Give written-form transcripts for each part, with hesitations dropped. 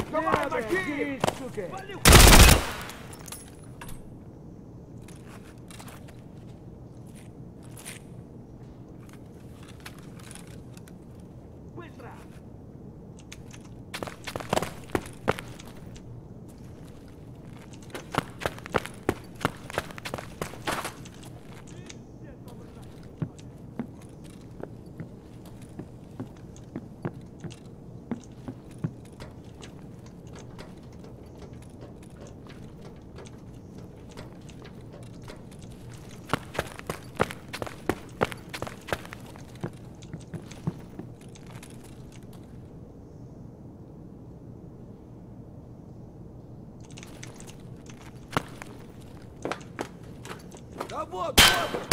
Давай, мочи! Сука! Быстро! Да вот, вот!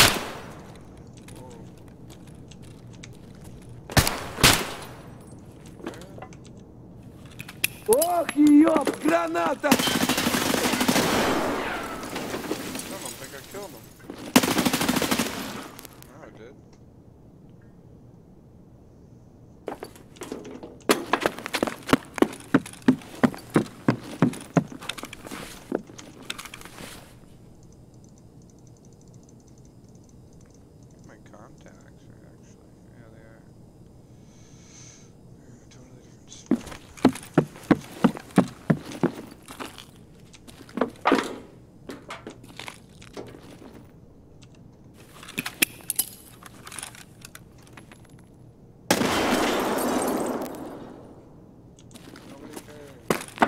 Ох, ёб, граната! I don't think I killed him. No, I did. My contacts are actually, yeah, they are. They're in a totally different spot. Nobody cares.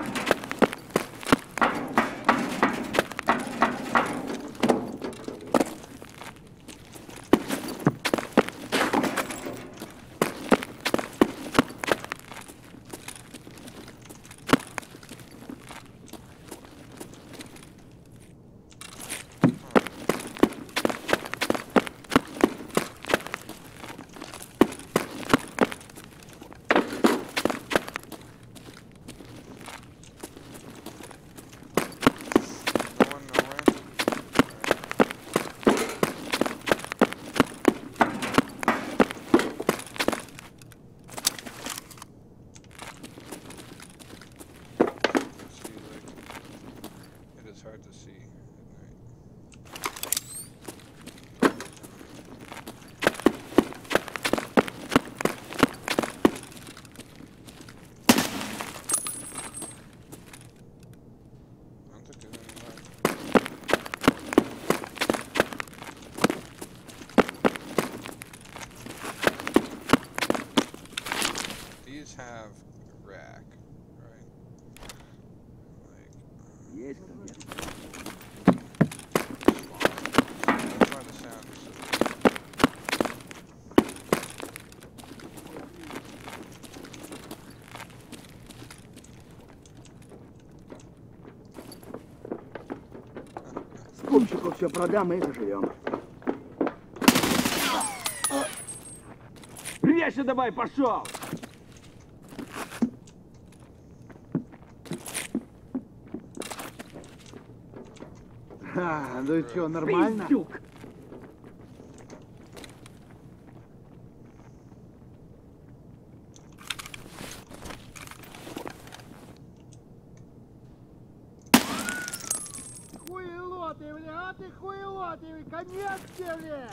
Going nowhere. See, like, it is hard to see at night. I don't think there's any left. These have rack, right? Like, Есть кто-нибудь? that's why the sound is so good. Скупщику все продам и заживем. Прячься давай, пошел! А, ну что, нормально? Пиздюк! Хуелотый, бля, а ты хуелотый, конец тебе!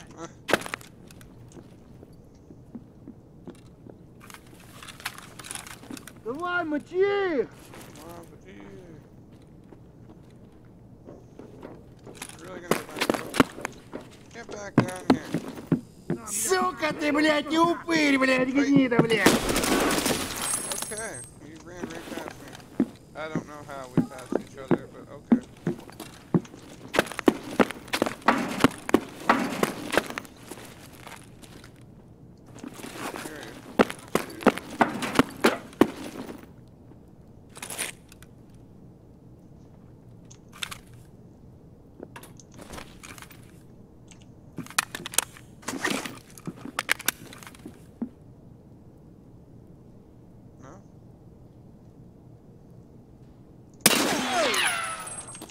Давай, мочи их! Come on, but really gonna get back up? Get back down here. Сука ты, блядь, не упырь, блядь, гнида, блядь! Okay, you ran right past me. I don't know how we passed each other, but okay. Hear you. No?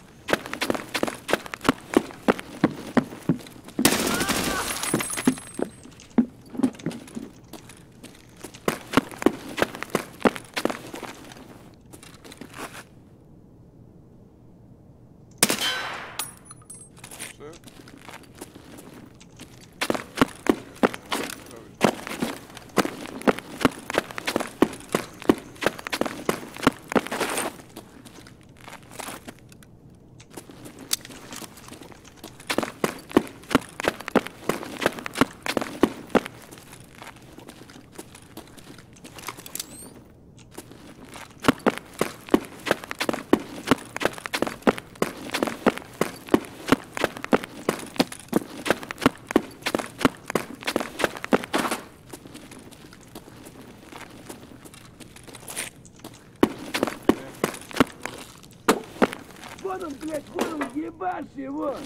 Вон он, блядь, хуй он, ебашь его!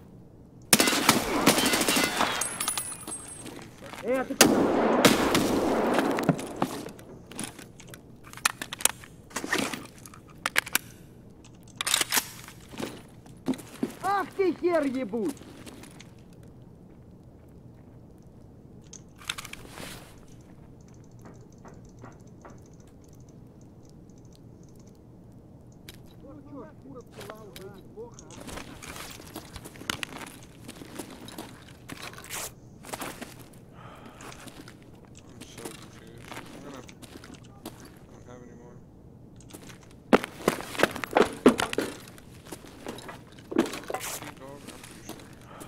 Ты куда? Ах ты хер ебуть! Ну чё ж, кура пчела уже неплохо, а? I'm so confused. I don't have any more. Keep over, I'm pretty sure.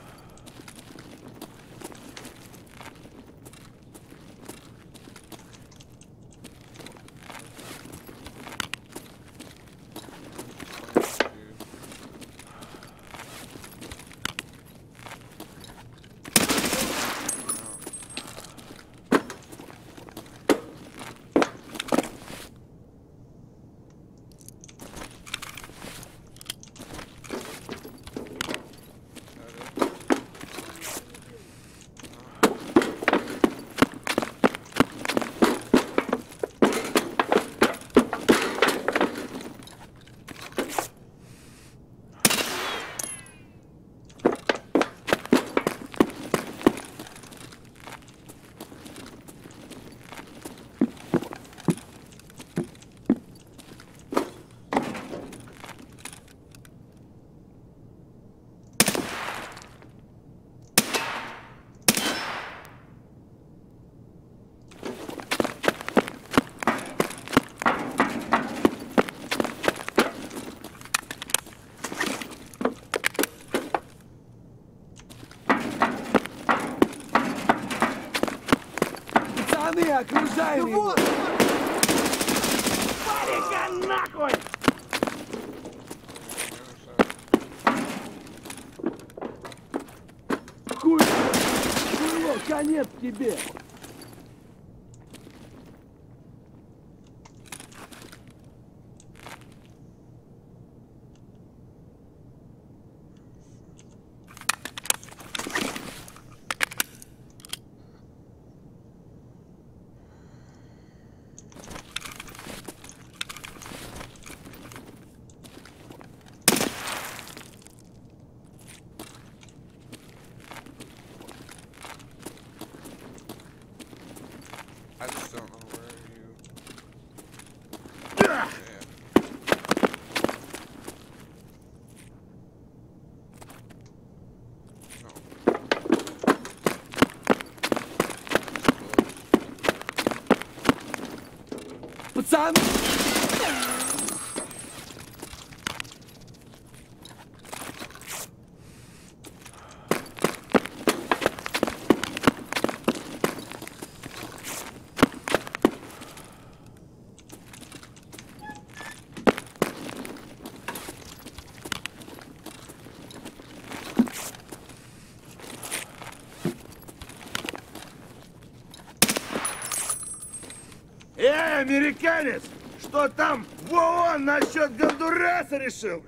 Пацаны, окружаем его! Парика нахуй! Хуй! Хуйло, конец тебе! I just don't know where you... Ah! Yeah. No. Пацан! Американец! Что там в ООН насчет Гондураса решил?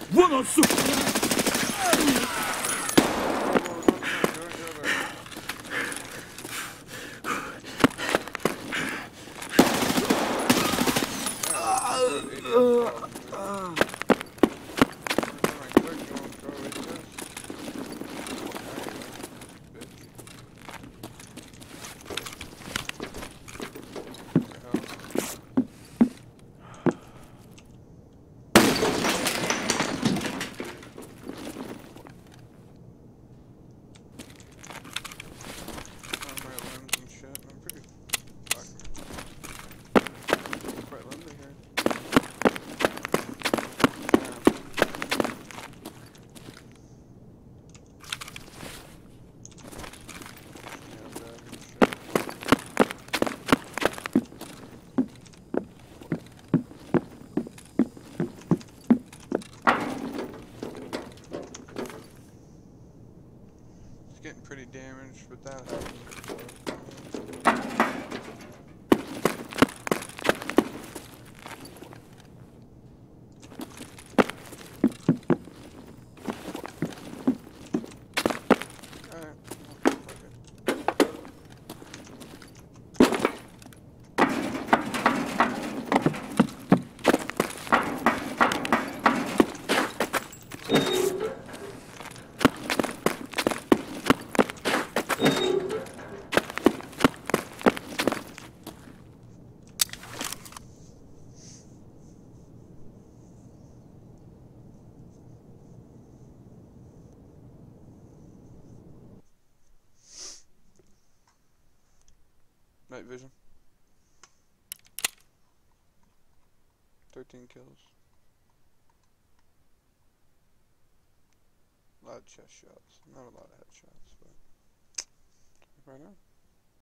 Вон он, сука! Getting pretty damaged, but that happened before. Alright, fuck it. Night vision. 13 kills. A lot of chest shots. Not a lot of headshots, but right now.